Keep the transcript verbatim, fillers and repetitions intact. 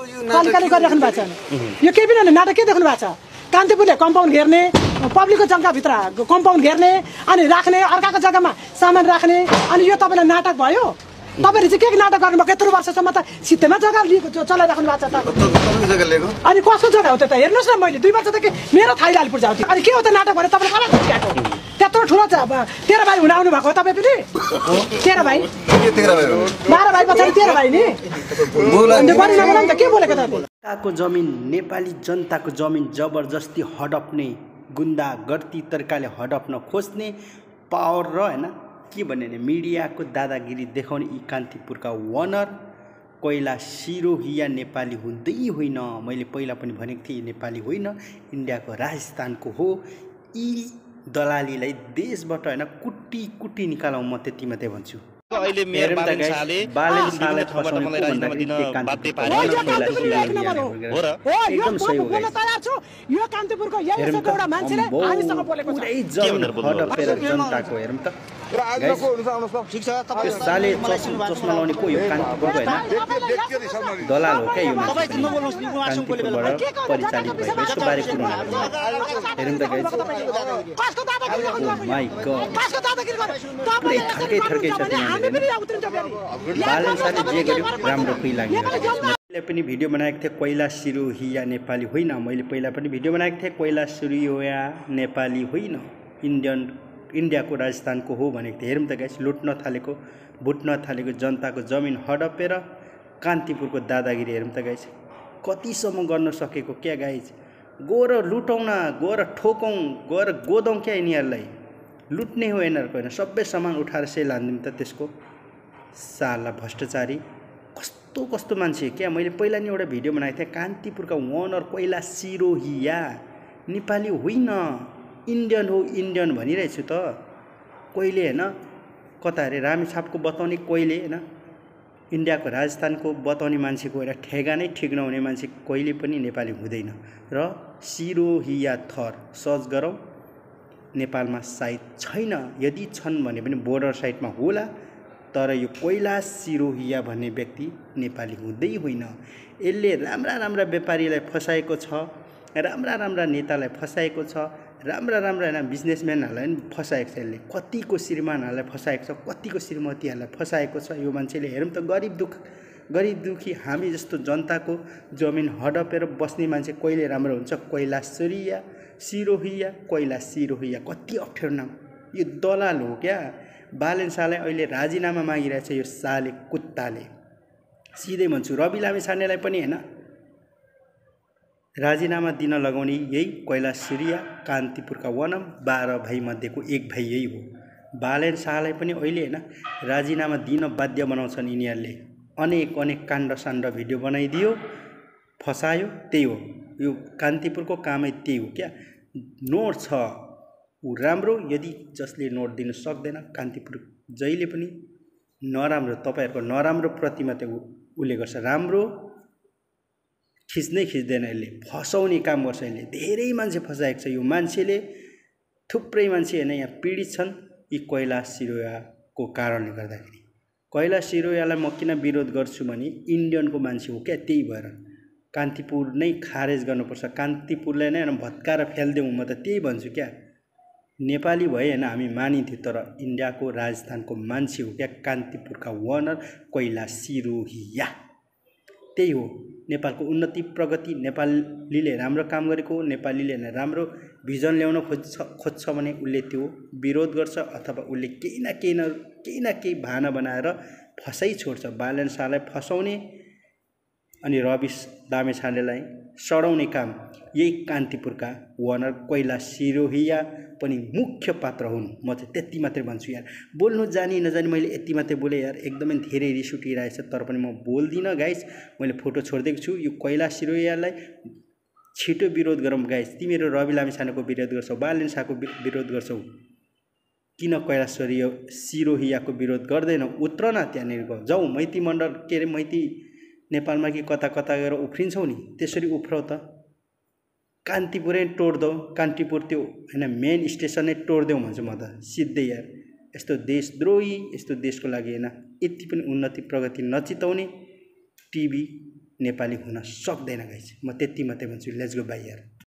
पालिकाले गरिराख्नु भएको छ। यो केही पनि नाटक के देख्नु भएको छ? कान्तिपुरले कम्पाउन्ड घेर्ने, पब्लिकको जग्गाभित्र कम्पाउन्ड घेर्ने अनि राख्ने, अर्काको जग्गामा सामान राख्ने, अनि यो तपाईँलाई नाटक भयो? तपाईँले चाहिँ के नाटक गर्नुभएको? यत्रो वर्षसम्म त सित्तैमा जग्गा चलाइराख्नु भएको छ त। अनि कसको जग्गा हो त? हेर्नुहोस् न, मैले दुई वर्षदेखि मेरो थाइ लालपुर जाउँथेँ। अनि के हो त नाटक भने? तपाईँले कसलाई खुट्याएको? त्यत्रो ठुलो छ, तेह्र भाइ हुन आउनु भएको हो तपाईँ पनि? तेह्र भाइ बाह्र भाइ पछाडि तेह्र भाइ नि के बोलेको त? को जमिन नेपाली जनताको जमिन जबरजस्ती हडप्ने, गुन्डा गर्दी तरिकाले हडप्न खोज्ने पावर र हैन के भन्ने मिडियाको दादागिरी देखाउने यी कान्तिपुरका वनर कोइला सिरोहिया नेपाली हुँदै होइन। मैले पहिला पनि भनेको थिएँ नेपाली होइन, इन्डियाको राजस्थानको हो। यी दलालीलाई देशबाट हैन कुटी कुटी निकालौँ, म त्यति मात्रै भन्छु। अहिले मेयर बालेन शाहले बालेन शाहले फसाउने मलाई राजीनामा दिन बाध्य पारे हो र एकदम सही हो। बोल्न तयार छु। यो कान्तिपुरको यही एउटा मान्छेले हामीसँग बोलेको छ। पुरै जमिन हडपेर जनताको हेरौँ त। ठीक छ, तपाईँ साले चस्मा लाउने को यो कान्तिपुरको हैन दलाल हो क्या यो मान्छे? कान्तिपुरबाट परिचालित भएको यसको बारे कुरो हेरौँ त गाइस। माइ गॉड, पुरै थर्कै थर्कै छ त्यहाँ। बालेन शाहले जे गर्यो राम्रो कोही लाग्यो। मैले पनि भिडियो बनाएको थिएँ कोइला सिरोहिया नेपाली होइन। मैले पहिला पनि भिडियो बनाएको थिएँ कोइला सिरोहिया नेपाली होइन, इन्डियन इन्डियाको राजस्थानको हो भनेको थिएँ। हेरौँ त गाइस, लुट्न थालेको भुट्न थालेको जनताको जमिन हडपेर कान्तिपुरको दादागिरी हेरौँ त गाइस। कतिसम्म गर्न सकेको क्या गाइस? गएर लुटौँ न, गएर ठोकौँ, गएर गोदौँ क्या यिनीहरूलाई? लुट्ने हो यिनीहरूको होइन, सबै सामान उठाएर सै लान्दिउँ त त्यसको। साला भ्रष्टाचारी कस्तो कस्तो मान्छे क्या। मैले पहिला नि एउटा भिडियो बनाएको थिएँ कान्तिपुरका वनर कोइला सिरोहिया नेपाली होइन, इन्डियन हो, इन्डियन भनिरहेछु त। कोहीले होइन कता अरे रामेछापको बताउने, कोहीले होइन इन्डियाको राजस्थानको बताउने मान्छेको एउटा ठेगानै ठिक नहुने मान्छे कहिले पनि नेपाली हुँदैन। र सिरोहिया थर सर्च गरौँ, नेपालमा सायद छैन, यदि छन् भने पनि बोर्डर साइडमा होला। तर यो कोइला सिरोहिया भन्ने व्यक्ति नेपाली हुँदै होइन। यसले राम्रा राम्रा व्यापारीलाई फसाएको छ, राम्रा राम्रा नेतालाई फसाएको छ, राम्रा राम्रा होइन बिजनेसम्यानहरूलाई पनि फसाएको छ। यसले कतिको श्रीमानहरूलाई फसाएको छ, कतिको श्रीमतीहरूलाई फसाएको छ यो मान्छेले। हेरौँ त, गरिब दुःख गरिब दुखी हामी जस्तो जनताको जमिन हडपेर बस्ने मान्छे कहिले राम्रो हुन्छ? कोइला सिरोहिया सिरोहिया कोइला सिरोहिया, कति अप्ठ्यारो नाम। यो दलाल हो क्या। बालेन शाहलाई अहिले राजीनामा मागिरहेछ यो साले कुत्ताले। सिधै भन्छु, रवि लामिछानेलाई पनि होइन राजीनामा दिन लगाउने यही कोइला सिरोहिया कान्तिपुरका वनम बाह्र भाइ मध्येको एक भाइ यही हो। बालेन शाहलाई पनि अहिले होइन राजीनामा दिन बाध्य बनाउँछन् यिनीहरूले। अनेक अनेक काण्ड साण्ड भिडियो बनाइदियो, फसायो, त्यही हो यो कान्तिपुरको कामै त्यही हो क्या। नोट छ ऊ राम्रो, यदि जसले नोट दिन सक्दैन कान्तिपुर जहिले पनि नराम्रो, तपाईँहरूको नराम्रो प्रति मात्रै उसले गर्छ, राम्रो खिच्नै खिच्दैन। यसले फसाउने काम गर्छ, यसले धेरै मान्छे फसाएको छ यो मान्छेले। थुप्रै मान्छे होइन यहाँ पीडित छन् यी कोइला सिरोहियाको कारणले गर्दाखेरि। कोइला सिरोहियालाई म किन विरोध गर्छु भने इन्डियनको मान्छे हो क्या, त्यही भएर कान्तिपुर नै खारेज गर्नुपर्छ, कान्तिपुरलाई नै भत्काएर फ्यालिदेऊ, म त त्यही भन्छु क्या। नेपाली भए होइन हामी मानिन्थ्यो, तर इन्डियाको राजस्थानको मान्छे हो क्या कान्तिपुरका वनर कोइला सिरोहिया। त्यही हो नेपालको उन्नति प्रगति, नेपालीले राम्रो काम गरेको, नेपालीले राम्रो भिजन ल्याउन खोज्छ खोज्छ भने उसले त्यो विरोध गर्छ, अथवा उसले केही न केही न केही न केही बहाना बनाएर फसाइ छोड्छ। बालेन शाहलाई फसाउने अनि रवि लामिछानेलाई सडाउने काम यही कान्तिपुरका वनर कोइला सिरोहिया पनि मुख्य पात्र हुन्। म चाहिँ त्यति मात्रै भन्छु यार। बोल्नु जानी नजानी मैले यति मात्रै बोलेँ यार, एकदमै धेरै रिस उठिरहेछ, तर पनि म बोल्दिनँ गाइस। मैले फोटो छोडिदिएको छु। यो कोइला सिरोहियालाई छिटो विरोध गरौँ गाइस। तिमीहरू रवि लामिछानेको विरोध गर्छौ, बालेन शाहको विरोध गर्छौ, किन कोइला सिरोहियाको विरोध गर्दैनौ? उत्र न त्यहाँनिर जाऊ, मैती मण्डल के अरे मैती नेपालमा कि कता कता गएर उफ्रिन्छौ नि, त्यसरी उफ्रौ त। कान्तिपुरै तोड्दौ, कान्तिपुर त्यो होइन मेन स्टेसनै तोड्देऊ भन्छु म त सिधै यार। यस्तो देशद्रोही, यस्तो देशको लागि होइन यति पनि उन्नति प्रगति नचिताउने टिभी नेपाली हुन सक्दैन गाइस। म त्यति मात्रै भन्छु। लेट्स गो बाई यार।